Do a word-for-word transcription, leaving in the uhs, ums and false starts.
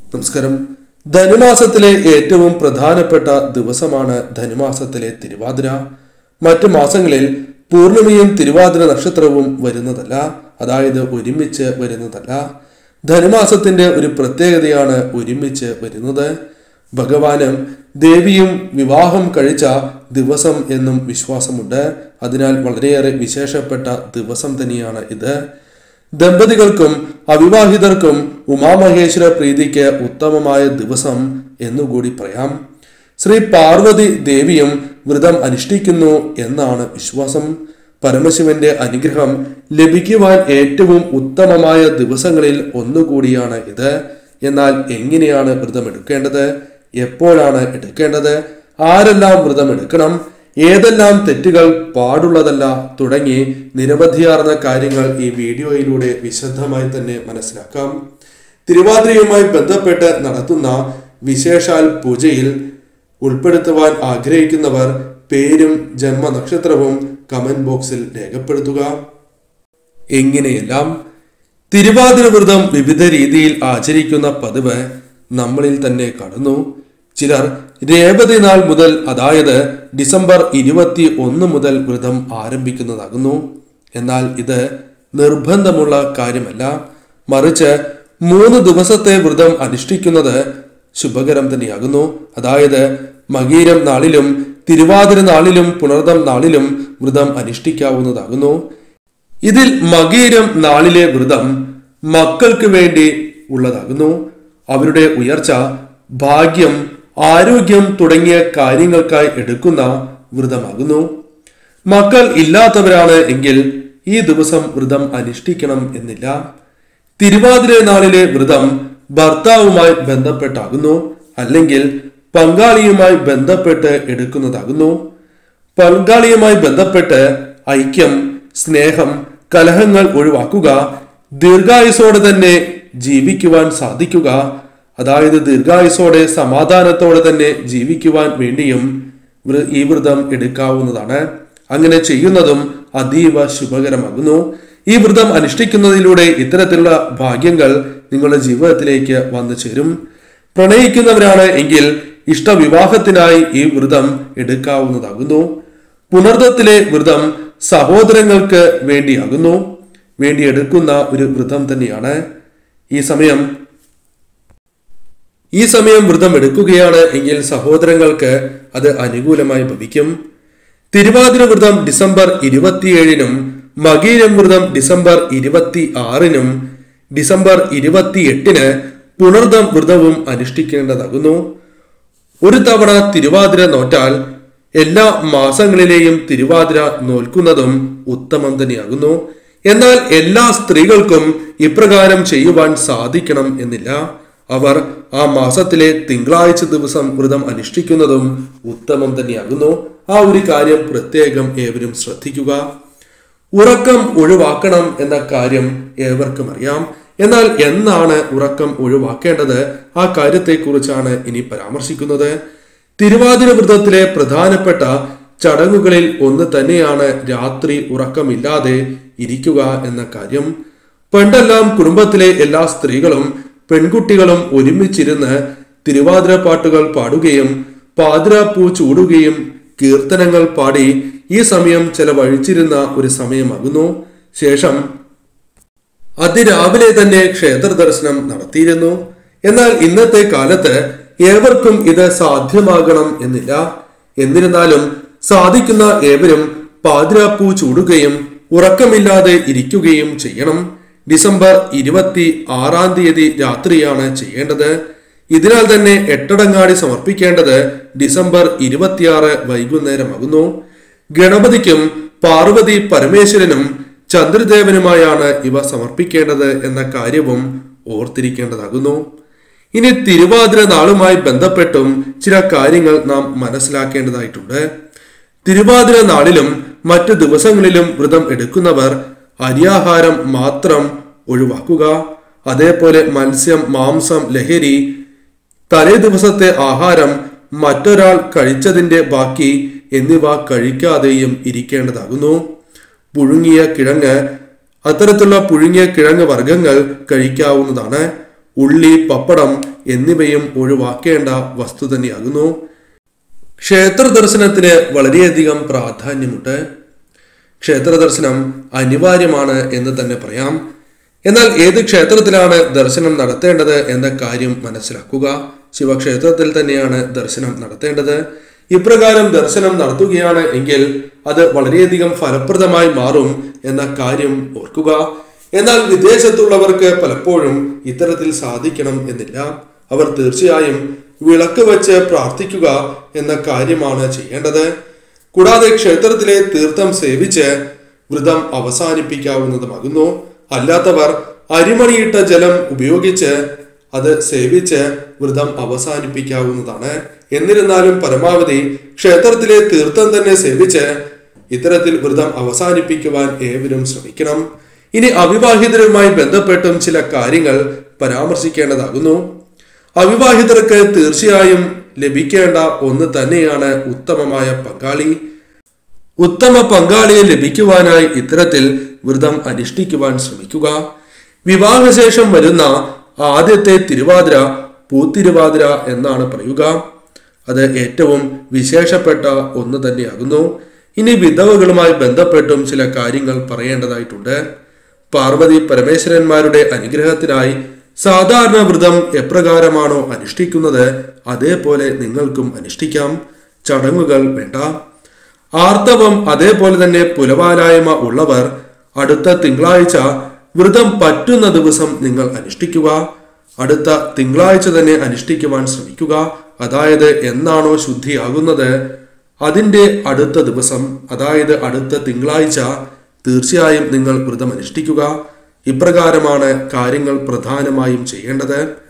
നമസ്കാരം. ധനുമാസത്തിലെ ഏറ്റവും പ്രധാനപ്പെട്ട ദിവസമാണ് ധനുമാസത്തിലെ തിരുവാതിര. മറ്റു മാസങ്ങളിൽ പൂർണിമയും തിരുവാതിര നക്ഷത്രവും വരുന്നതല്ല, അതായത് ഒരുമിച്ച് വരുന്നതല്ല. ധനുമാസത്തിന്റെ ഒരു പ്രത്യേകതയാണ് ഒരുമിച്ച് വരുന്നത്. ഭഗവാനും ദേവിയും വിവാഹം കഴിച്ച ദിവസം എന്നും വിശ്വാസമുണ്ട്. അതിനാൽ വളരെയേറെ വിശേഷപ്പെട്ട ദിവസം തന്നെയാണ് ഇത്. ദമ്പതികൾക്കും അവിവാഹിതർക്കും ഉമാമഹേശ്വര പ്രീതിക്ക് ഉത്തമമായ ദിവസം എന്നുകൂടി പറയാം. ശ്രീ പാർവതി ദേവിയും വ്രതം അനുഷ്ഠിക്കുന്നു എന്നാണ് വിശ്വാസം. പരമശിവന്റെ അനുഗ്രഹം ലഭിക്കുവാൻ ഏറ്റവും ഉത്തമമായ ദിവസങ്ങളിൽ ഒന്നുകൂടിയാണ് ഇത്. എന്നാൽ എങ്ങനെയാണ് വ്രതം എടുക്കേണ്ടത്, എപ്പോഴാണ് എടുക്കേണ്ടത്, ആരെല്ലാം വ്രതം എടുക്കണം, ഏതെല്ലാം തെറ്റുകൾ പാടുള്ളതല്ല തുടങ്ങി നിരവധിയാർന്ന കാര്യങ്ങൾ ഈ വീഡിയോയിലൂടെ വിശദമായി തന്നെ മനസ്സിലാക്കാം. തിരുവാതിരയുമായി ബന്ധപ്പെട്ട് നടത്തുന്ന വിശേഷാൽ പൂജയിൽ ഉൾപ്പെടുത്തുവാൻ ആഗ്രഹിക്കുന്നവർ പേരും ജന്മനക്ഷത്രവും കമന്റ് ബോക്സിൽ രേഖപ്പെടുത്തുക. എങ്ങനെയെല്ലാം തിരുവാതിര വ്രതം വിവിധ രീതിയിൽ ആചരിക്കുന്ന പതിവ് നമ്മളിൽ തന്നെ കാണുന്നു. ചിലർ രേവതി നാൾ മുതൽ, അതായത് ഡിസംബർ ഇരുപത്തി ഒന്ന് മുതൽ വ്രതം ആരംഭിക്കുന്നതാകുന്നു. എന്നാൽ ഇത് നിർബന്ധമുള്ള കാര്യമല്ല. മറിച്ച് മൂന്ന് ദിവസത്തെ വ്രതം അനുഷ്ഠിക്കുന്നത് ശുഭകരം തന്നെയാകുന്നു. അതായത് മകീരം നാളിലും തിരുവാതിര നാളിലും പുണർദം നാളിലും വ്രതം അനുഷ്ഠിക്കാവുന്നതാകുന്നു. ഇതിൽ മകീരം നാളിലെ വ്രതം മക്കൾക്ക് വേണ്ടി ഉള്ളതാകുന്നു. അവരുടെ ഉയർച്ച, ഭാഗ്യം, ആരോഗ്യം തുടങ്ങിയ കാര്യങ്ങൾക്കായി എടുക്കുന്ന വ്രതമാകുന്നു. മക്കൾ ഇല്ലാത്തവരാണ് എങ്കിൽ ഈ ദിവസം വ്രതം അനുഷ്ഠിക്കണം എന്നില്ല. തിരുവാതിര നാളിലെ വ്രതം ഭർത്താവുമായി ബന്ധപ്പെട്ടാകുന്നു, അല്ലെങ്കിൽ പങ്കാളിയുമായി ബന്ധപ്പെട്ട് എടുക്കുന്നതാകുന്നു. പങ്കാളിയുമായി ബന്ധപ്പെട്ട് ഐക്യം, സ്നേഹം, കലഹങ്ങൾ ഒഴിവാക്കുക, ദീർഘായുസോടെ തന്നെ ജീവിക്കുവാൻ സാധിക്കുക, അതായത് ദീർഘായുസോടെ സമാധാനത്തോടെ തന്നെ ജീവിക്കുവാൻ വേണ്ടിയും ഈ വ്രതം എടുക്കാവുന്നതാണ്. അങ്ങനെ ചെയ്യുന്നതും അതീവ ശുഭകരമാകുന്നു. ഈ വ്രതം അനുഷ്ഠിക്കുന്നതിലൂടെ ഇത്തരത്തിലുള്ള ഭാഗ്യങ്ങൾ നിങ്ങളുടെ ജീവിതത്തിലേക്ക് വന്നു ചേരും. പ്രണയിക്കുന്നവരാണ് എങ്കിൽ ഇഷ്ടവിവാഹത്തിനായി ഈ വ്രതം എടുക്കാവുന്നതാകുന്നു. പുണർദത്തിലെ വ്രതം സഹോദരങ്ങൾക്ക് വേണ്ടിയാകുന്നു, വേണ്ടി എടുക്കുന്ന ഒരു വ്രതം തന്നെയാണ്. ഈ സമയം ഈ സമയം വ്രതം എടുക്കുകയാണ് എങ്കിൽ സഹോദരങ്ങൾക്ക് അത് അനുകൂലമായി ഭവിക്കും. തിരുവാതിര വ്രതം ഡിസംബർ ഇരുപത്തിയേഴിനും മകീരം വ്രതം ഡിസംബർ ഇരുപത്തി ആറിനും ഡിസംബർ ഇരുപത്തി എട്ടിന് പുണർദം വ്രതവും അനുഷ്ഠിക്കേണ്ടതാകുന്നു. ഒരു തവണ തിരുവാതിര നോറ്റാൽ എല്ലാ മാസങ്ങളിലെയും തിരുവാതിര നോൽക്കുന്നതും ഉത്തമം തന്നെയാകുന്നു. എന്നാൽ എല്ലാ സ്ത്രീകൾക്കും ഇപ്രകാരം ചെയ്യുവാൻ സാധിക്കണം എന്നില്ല. അവർ ആ മാസത്തിലെ തിങ്കളാഴ്ച ദിവസം വ്രതം അനുഷ്ഠിക്കുന്നതും ഉത്തമം തന്നെയാകുന്നു. ആ ഒരു കാര്യം പ്രത്യേകം ഏവരും ശ്രദ്ധിക്കുക. ഉറക്കം ഒഴിവാക്കണം എന്ന കാര്യം ഏവർക്കും അറിയാം. എന്നാൽ എന്നാണ് ഉറക്കം ഒഴിവാക്കേണ്ടത്, ആ കാര്യത്തെക്കുറിച്ചാണ് ഇനി പരാമർശിക്കുന്നത്. തിരുവാതിര വ്രതത്തിലെ പ്രധാനപ്പെട്ട ചടങ്ങുകളിൽ ഒന്ന് തന്നെയാണ് രാത്രി ഉറക്കമില്ലാതെ ഇരിക്കുക എന്ന കാര്യം. പണ്ടെല്ലാം കുടുംബത്തിലെ എല്ലാ സ്ത്രീകളും പെൺകുട്ടികളും ഒരുമിച്ചിരുന്ന് തിരുവാതിര പാട്ടുകൾ പാടുകയും പാതിരാപ്പൂ ചൂടുകയും കീർത്തനങ്ങൾ പാടി ഈ സമയം ചെലവഴിച്ചിരുന്ന ഒരു സമയമാകുന്നു. ശേഷം അതിരാവിലെ തന്നെ ക്ഷേത്ര ദർശനം നടത്തിയിരുന്നു. എന്നാൽ ഇന്നത്തെ കാലത്ത് ഏവർക്കും ഇത് സാധ്യമാകണം എന്നില്ല. എന്നിരുന്നാലും സാധിക്കുന്ന ഏവരും പാതിരാപ്പൂ ചൂടുകയും ഉറക്കമില്ലാതെ ഇരിക്കുകയും ചെയ്യണം. ഡിസംബർ ഇരുപത്തി ആറാം തീയതി രാത്രിയാണ് ചെയ്യേണ്ടത്. ഇതിനാൽ തന്നെ എട്ടടങ്ങാടി സമർപ്പിക്കേണ്ടത് ഡിസംബർ ഇരുപത്തിയാറ് വൈകുന്നേരമാകുന്നു. ഗണപതിക്കും പാർവതി പരമേശ്വരനും ചന്ദ്രദേവനുമായാണ് ഇവ സമർപ്പിക്കേണ്ടത് എന്ന കാര്യവും ഓർത്തിരിക്കേണ്ടതാകുന്നു. ഇനി തിരുവാതിര നാളുമായി ബന്ധപ്പെട്ടും ചില കാര്യങ്ങൾ നാം മനസ്സിലാക്കേണ്ടതായിട്ടുണ്ട്. തിരുവാതിര നാളിലും മറ്റു ദിവസങ്ങളിലും വ്രതം എടുക്കുന്നവർ അരിയാഹാരം മാത്രം ഒഴിവാക്കുക. അതേപോലെ മത്സ്യം, മാംസം, ലഹരി, തലേ ദിവസത്തെ ആഹാരം, മറ്റൊരാൾ കഴിച്ചതിന്റെ ബാക്കി എന്നിവ കഴിക്കാതെയും ഇരിക്കേണ്ടതാകുന്നു. പുഴുങ്ങിയ കിഴങ്ങ്, അത്തരത്തിലുള്ള പുഴുങ്ങിയ കിഴങ്ങ് വർഗങ്ങൾ കഴിക്കാവുന്നതാണ്. ഉള്ളി, പപ്പടം എന്നിവയും ഒഴിവാക്കേണ്ട വസ്തു തന്നെയാകുന്നു. ക്ഷേത്ര ദർശനത്തിന് വളരെയധികം പ്രാധാന്യമുണ്ട്. ക്ഷേത്ര ദർശനം അനിവാര്യമാണ് എന്ന് തന്നെ പറയാം. എന്നാൽ ഏത് ക്ഷേത്രത്തിലാണ് ദർശനം നടത്തേണ്ടത് എന്ന കാര്യം മനസ്സിലാക്കുക. ശിവക്ഷേത്രത്തിൽ തന്നെയാണ് ദർശനം നടത്തേണ്ടത്. ഇപ്രകാരം ദർശനം നടത്തുകയാണ് എങ്കിൽ അത് വളരെയധികം ഫലപ്രദമായി മാറും എന്ന കാര്യം ഓർക്കുക. എന്നാൽ വിദേശത്തുള്ളവർക്ക് പലപ്പോഴും ഇത്തരത്തിൽ സാധിക്കണം എന്നില്ല. അവർ തീർച്ചയായും വിളക്ക് വെച്ച് പ്രാർത്ഥിക്കുക എന്ന കാര്യമാണ് ചെയ്യേണ്ടത്. കൂടാതെ ക്ഷേത്രത്തിലെ തീർത്ഥം സേവിച്ച് വ്രതം അവസാനിപ്പിക്കാവുന്നതുമാകുന്നു. അല്ലാത്തവർ അരിമണിയിട്ട ജലം ഉപയോഗിച്ച് അത് സേവിച്ച് വ്രതം അവസാനിപ്പിക്കാവുന്നതാണ്. എന്നിരുന്നാലും പരമാവധി ക്ഷേത്രത്തിലെ തീർത്ഥം തന്നെ സേവിച്ച് ഇത്തരത്തിൽ വ്രതം അവസാനിപ്പിക്കുവാൻ ഏവരും ശ്രമിക്കണം. ഇനി അവിവാഹിതരുമായി ബന്ധപ്പെട്ടും ചില കാര്യങ്ങൾ പരാമർശിക്കേണ്ടതാകുന്നു. അവിവാഹിതർക്ക് തീർച്ചയായും ലഭിക്കേണ്ട ഒന്ന് തന്നെയാണ് ഉത്തമമായ പങ്കാളി. ഉത്തമ പങ്കാളിയെ ലഭിക്കുവാനായി ഇത്തരത്തിൽ വ്രതം അനുഷ്ഠിക്കുവാൻ ശ്രമിക്കുക. വിവാഹശേഷം വരുന്ന ആദ്യത്തെ തിരുവാതിര പൂത്തിരുവാതിര എന്നാണ് പറയുക. അത് ഏറ്റവും വിശേഷപ്പെട്ട ഒന്ന് തന്നെയാകുന്നു. ഇനി വിധവകളുമായി ബന്ധപ്പെട്ടും ചില കാര്യങ്ങൾ പറയേണ്ടതായിട്ടുണ്ട്. പാർവതി പരമേശ്വരന്മാരുടെ അനുഗ്രഹത്തിനായി സാധാരണ വ്രതം എപ്രകാരമാണോ അനുഷ്ഠിക്കുന്നത് അതേപോലെ നിങ്ങൾക്കും അനുഷ്ഠിക്കാം. ചടങ്ങുകൾ വേണ്ട. ആർത്തവം അതേപോലെ തന്നെ പുലവാലായ്മ ഉള്ളവർ അടുത്ത തിങ്കളാഴ്ച വ്രതം പറ്റുന്ന ദിവസം നിങ്ങൾ അനുഷ്ഠിക്കുക. അടുത്ത തിങ്കളാഴ്ച തന്നെ അനുഷ്ഠിക്കുവാൻ ശ്രമിക്കുക. അതായത് എന്നാണോ ശുദ്ധിയാകുന്നത് അതിൻ്റെ അടുത്ത ദിവസം, അതായത് അടുത്ത തിങ്കളാഴ്ച തീർച്ചയായും നിങ്ങൾ വ്രതം അനുഷ്ഠിക്കുക. ഇപ്രകാരമാണ് കാര്യങ്ങൾ പ്രധാനമായും ചെയ്യേണ്ടത്.